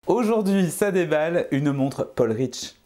Aujourd'hui, ça déballe, une montre Paul Rich.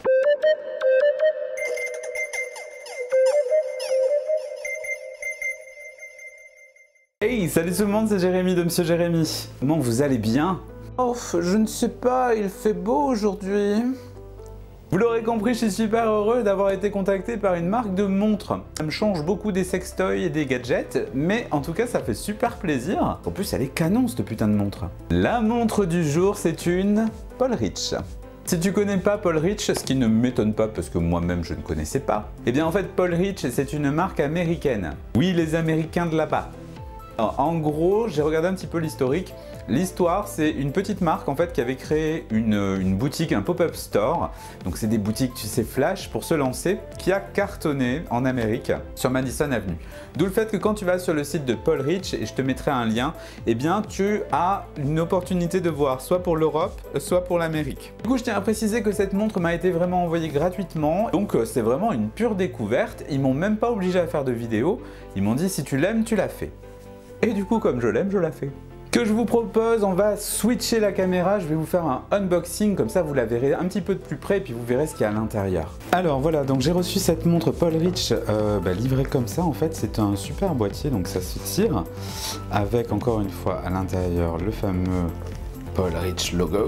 Hey, salut tout le monde, c'est Jérémy de Monsieur Jérémy. Comment vous allez bien? Oh, je ne sais pas, il fait beau aujourd'hui. Vous l'aurez compris, je suis super heureux d'avoir été contacté par une marque de montres. Ça me change beaucoup des sextoys et des gadgets, mais en tout cas ça fait super plaisir. En plus elle est canon cette putain de montre. La montre du jour, c'est une Paul Rich. Si tu connais pas Paul Rich, ce qui ne m'étonne pas parce que moi-même je ne connaissais pas, eh bien en fait Paul Rich c'est une marque américaine. Oui, les Américains de là-bas. En gros, j'ai regardé un petit peu l'historique. L'histoire, c'est une petite marque en fait qui avait créé une boutique, un pop-up store. Donc c'est des boutiques, tu sais, flash pour se lancer, qui a cartonné en Amérique sur Madison Avenue. D'où le fait que quand tu vas sur le site de Paul Rich, et je te mettrai un lien, eh bien tu as une opportunité de voir soit pour l'Europe, soit pour l'Amérique. Du coup, je tiens à préciser que cette montre m'a été vraiment envoyée gratuitement. Donc c'est vraiment une pure découverte. Ils m'ont même pas obligé à faire de vidéo. Ils m'ont dit si tu l'aimes, tu la fais. Et du coup, comme je l'aime, je la fais. Que je vous propose, on va switcher la caméra, je vais vous faire un unboxing, comme ça vous la verrez un petit peu de plus près et puis vous verrez ce qu'il y a à l'intérieur. Alors voilà, donc j'ai reçu cette montre Paul Rich livrée comme ça, en fait c'est un super boîtier, donc ça se tire, avec encore une fois à l'intérieur le fameux Paul Rich logo.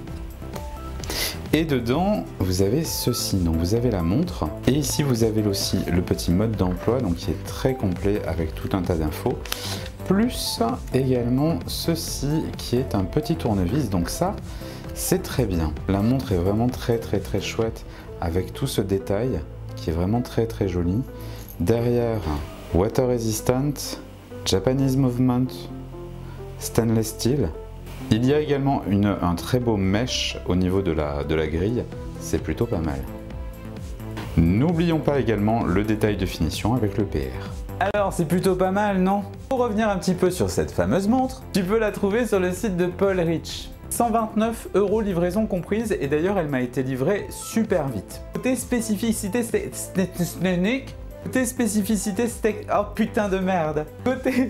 Et dedans, vous avez ceci, donc vous avez la montre, et ici vous avez aussi le petit mode d'emploi, donc qui est très complet avec tout un tas d'infos. Plus également ceci qui est un petit tournevis, donc ça c'est très bien. La montre est vraiment très chouette avec tout ce détail qui est vraiment très joli. Derrière, water resistant, Japanese movement, stainless steel. Il y a également un très beau mesh au niveau de la grille, c'est plutôt pas mal. N'oublions pas également le détail de finition avec le PR. Alors c'est plutôt pas mal, non? Pour revenir un petit peu sur cette fameuse montre, tu peux la trouver sur le site de Paul Rich. 129 € livraison comprise, et d'ailleurs elle m'a été livrée super vite. Côté spécificité technique, oh putain de merde. Côté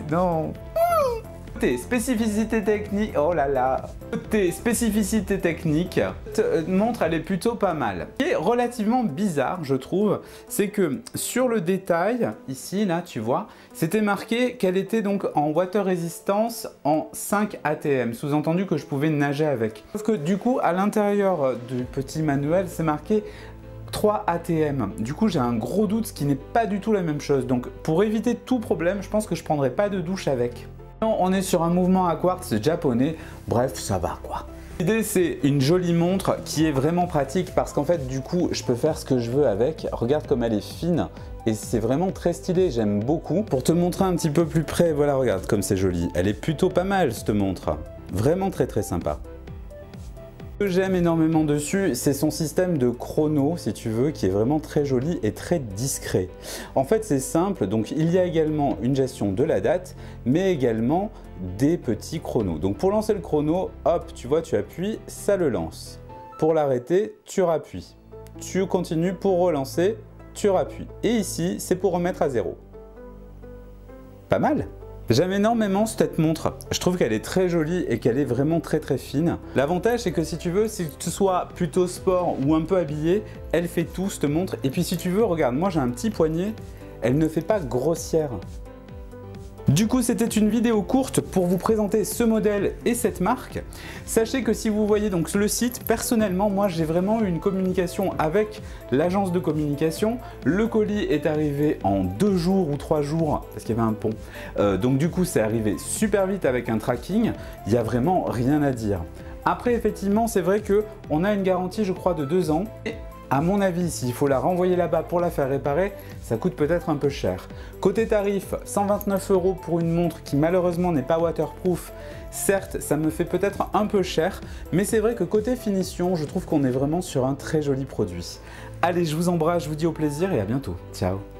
spécificité technique, oh là là. Côté spécificité technique, cette montre elle est plutôt pas mal. Ce qui est relativement bizarre, je trouve, c'est que sur le détail, ici, là, tu vois, c'était marqué qu'elle était donc en water resistance en 5 ATM, sous-entendu que je pouvais nager avec. Sauf que du coup, à l'intérieur du petit manuel, c'est marqué 3 ATM. Du coup, j'ai un gros doute, ce qui n'est pas du tout la même chose. Donc, pour éviter tout problème, je pense que je prendrai pas de douche avec. On est sur un mouvement à quartz japonais, bref ça va quoi. L'idée c'est une jolie montre qui est vraiment pratique parce qu'en fait du coup je peux faire ce que je veux avec. Regarde comme elle est fine et c'est vraiment très stylé, j'aime beaucoup. Pour te montrer un petit peu plus près, voilà regarde comme c'est joli. Elle est plutôt pas mal cette montre, vraiment très sympa. Ce que j'aime énormément dessus, c'est son système de chrono, si tu veux, qui est vraiment très joli et très discret. En fait, c'est simple, donc il y a également une gestion de la date, mais également des petits chronos. Donc pour lancer le chrono, hop, tu vois, tu appuies, ça le lance. Pour l'arrêter, tu rappuies. Tu continues pour relancer, tu rappuies. Et ici, c'est pour remettre à zéro. Pas mal ? J'aime énormément cette montre, je trouve qu'elle est très jolie et qu'elle est vraiment très fine. L'avantage c'est que si tu veux, si tu sois plutôt sport ou un peu habillé, elle fait tout cette montre. Et puis si tu veux, regarde, moi j'ai un petit poignet, elle ne fait pas grossière. Du coup, c'était une vidéo courte pour vous présenter ce modèle et cette marque. Sachez que si vous voyez donc le site, personnellement, moi j'ai vraiment eu une communication avec l'agence de communication. Le colis est arrivé en 2 jours ou 3 jours parce qu'il y avait un pont. Donc du coup, c'est arrivé super vite avec un tracking. Il n'y a vraiment rien à dire. Après, effectivement, c'est vrai qu'on a une garantie, je crois, de 2 ans. Et à mon avis, s'il faut la renvoyer là-bas pour la faire réparer, ça coûte peut-être un peu cher. Côté tarif, 129 € pour une montre qui malheureusement n'est pas waterproof. Certes, ça me fait peut-être un peu cher, mais c'est vrai que côté finition, je trouve qu'on est vraiment sur un très joli produit. Allez, je vous embrasse, je vous dis au plaisir et à bientôt. Ciao!